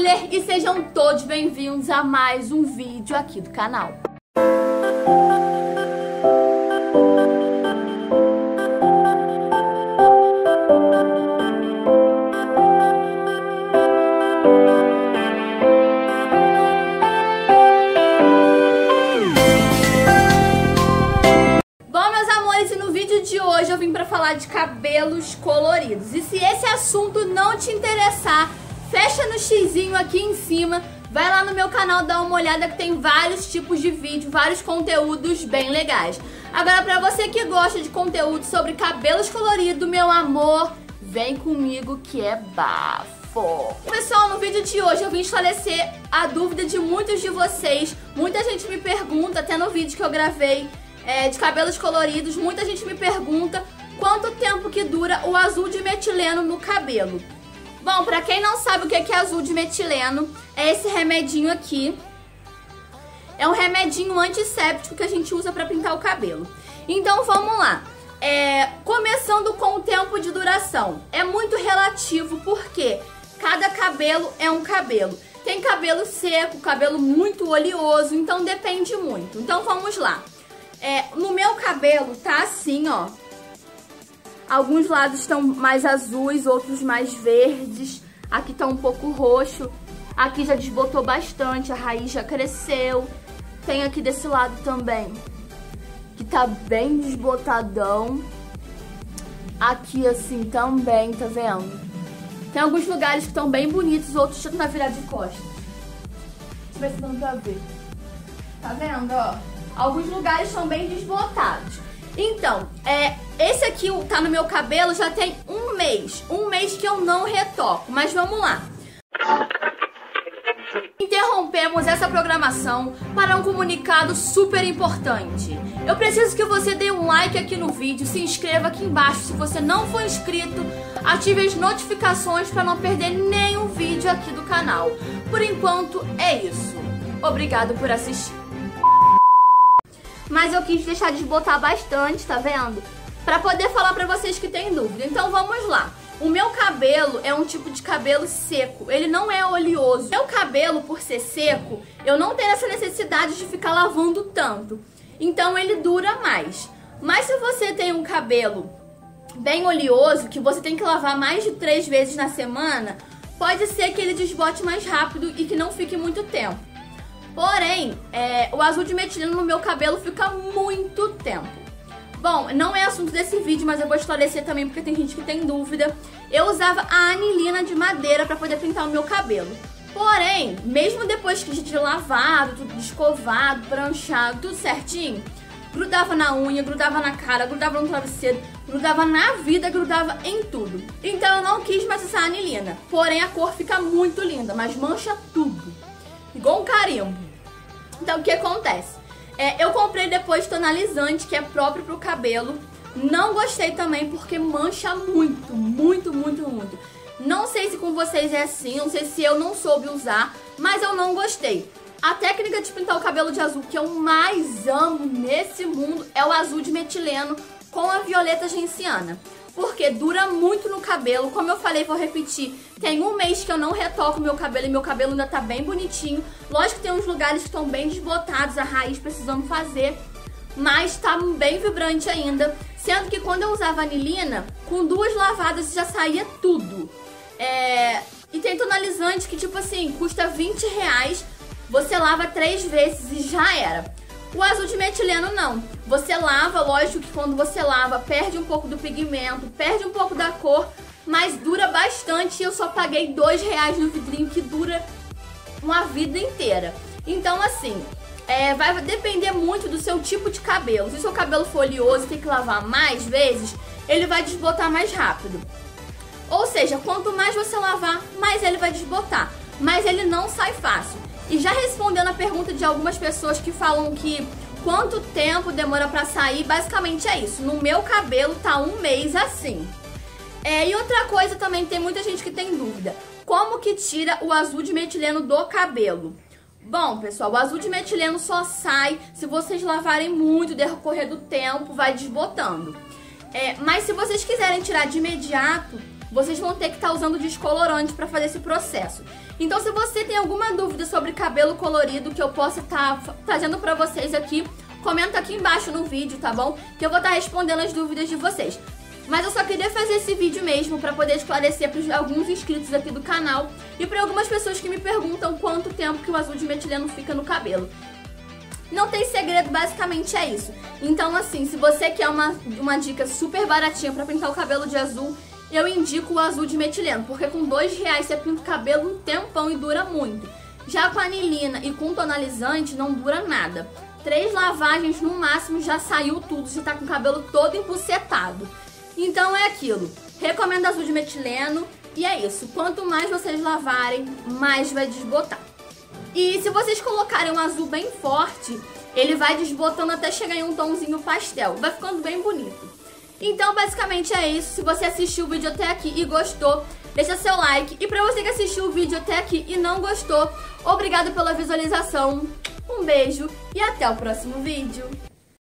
mulher, e sejam todos bem-vindos a mais um vídeo aqui do canal. Bom, meus amores, e no vídeo de hoje eu vim pra falar de cabelos coloridos. E se esse assunto não te interessar, fecha no xizinho aqui em cima, vai lá no meu canal dar uma olhada que tem vários tipos de vídeo, vários conteúdos bem legais. Agora, pra você que gosta de conteúdo sobre cabelos coloridos, meu amor, vem comigo que é bafo. Pessoal, no vídeo de hoje eu vim esclarecer a dúvida de muitos de vocês. Muita gente me pergunta, até no vídeo que eu gravei de cabelos coloridos, muita gente me pergunta quanto tempo que dura o azul de metileno no cabelo. Bom, pra quem não sabe o que é azul de metileno, é esse remedinho aqui. É um remedinho antisséptico que a gente usa pra pintar o cabelo. Então vamos lá. Começando com o tempo de duração. É muito relativo porque cada cabelo é um cabelo. Tem cabelo seco, cabelo muito oleoso, então depende muito. Então vamos lá. No meu cabelo tá assim, ó. Alguns lados estão mais azuis, outros mais verdes. Aqui tá um pouco roxo. Aqui já desbotou bastante, a raiz já cresceu. Tem aqui desse lado também, que tá bem desbotadão. Aqui assim também, tá vendo? Tem alguns lugares que estão bem bonitos, outros já tá virado de costas. Deixa eu ver se dá pra ver. Tá vendo, ó? Alguns lugares estão bem desbotados. Então, esse aqui tá no meu cabelo já tem um mês que eu não retoco, mas vamos lá. Interrompemos essa programação para um comunicado super importante. Eu preciso que você dê um like aqui no vídeo, se inscreva aqui embaixo se você não for inscrito, ative as notificações para não perder nenhum vídeo aqui do canal. Por enquanto é isso. Obrigado por assistir. Mas eu quis deixar desbotar bastante, tá vendo? Pra poder falar pra vocês que tem dúvida. Então vamos lá. O meu cabelo é um tipo de cabelo seco, ele não é oleoso. Meu cabelo, por ser seco, eu não tenho essa necessidade de ficar lavando tanto. Então ele dura mais. Mas se você tem um cabelo bem oleoso, que você tem que lavar mais de 3 vezes na semana, pode ser que ele desbote mais rápido e que não fique muito tempo. Porém, o azul de metileno no meu cabelo fica muito tempo. Bom, não é assunto desse vídeo, mas eu vou esclarecer também porque tem gente que tem dúvida. Eu usava a anilina de madeira para poder pintar o meu cabelo. Porém, mesmo depois de lavado, tudo escovado, pranchado, tudo certinho, grudava na unha, grudava na cara, grudava no travesseiro, grudava na vida, grudava em tudo. Então eu não quis mais usar a anilina. Porém, a cor fica muito linda, mas mancha tudo. Igual um carimbo. Então o que acontece? Eu comprei depois tonalizante, que é próprio pro cabelo. Não gostei também porque mancha muito, muito, muito, muito. Não sei se com vocês é assim, não sei se eu não soube usar, mas eu não gostei. A técnica de pintar o cabelo de azul que eu mais amo nesse mundo é o azul de metileno com a violeta genciana. Porque dura muito no cabelo, como eu falei, vou repetir, tem um mês que eu não retoco meu cabelo e meu cabelo ainda tá bem bonitinho. Lógico que tem uns lugares que estão bem desbotados, a raiz precisando fazer, mas tá bem vibrante ainda. Sendo que quando eu usava anilina, com 2 lavadas já saía tudo. E tem tonalizante que tipo assim, custa R$20, você lava 3 vezes e já era. O azul de metileno não. Você lava, lógico que quando você lava perde um pouco do pigmento, perde um pouco da cor, mas dura bastante e eu só paguei R$2 no vidrinho que dura uma vida inteira. Então assim, vai depender muito do seu tipo de cabelo. Se o seu cabelo for oleoso e tem que lavar mais vezes, ele vai desbotar mais rápido. Ou seja, quanto mais você lavar, mais ele vai desbotar. Mas ele não sai fácil. E já respondendo a pergunta de algumas pessoas que falam que quanto tempo demora pra sair, basicamente é isso. No meu cabelo tá um mês assim. E outra coisa também, tem muita gente que tem dúvida. Como que tira o azul de metileno do cabelo? Bom, pessoal, o azul de metileno só sai se vocês lavarem muito, decorrer do tempo, vai desbotando. Mas se vocês quiserem tirar de imediato, vocês vão ter que estar usando descolorante para fazer esse processo. Então se você tem alguma dúvida sobre cabelo colorido que eu possa estar trazendo para vocês aqui, comenta aqui embaixo no vídeo, tá bom? Que eu vou estar respondendo as dúvidas de vocês. Mas eu só queria fazer esse vídeo mesmo para poder esclarecer para alguns inscritos aqui do canal e para algumas pessoas que me perguntam quanto tempo que o azul de metileno fica no cabelo. Não tem segredo, basicamente é isso. Então assim, se você quer uma dica super baratinha para pintar o cabelo de azul, eu indico o azul de metileno, porque com R$2 você pinta o cabelo um tempão e dura muito. Já com anilina e com tonalizante não dura nada. 3 lavagens no máximo já saiu tudo, você tá com o cabelo todo empucetado. Então é aquilo, recomendo azul de metileno e é isso. Quanto mais vocês lavarem, mais vai desbotar. E se vocês colocarem um azul bem forte, ele vai desbotando até chegar em um tomzinho pastel. Vai ficando bem bonito. Então basicamente é isso. Se você assistiu o vídeo até aqui e gostou, deixa seu like. E pra você que assistiu o vídeo até aqui e não gostou, obrigado pela visualização. Um beijo e até o próximo vídeo.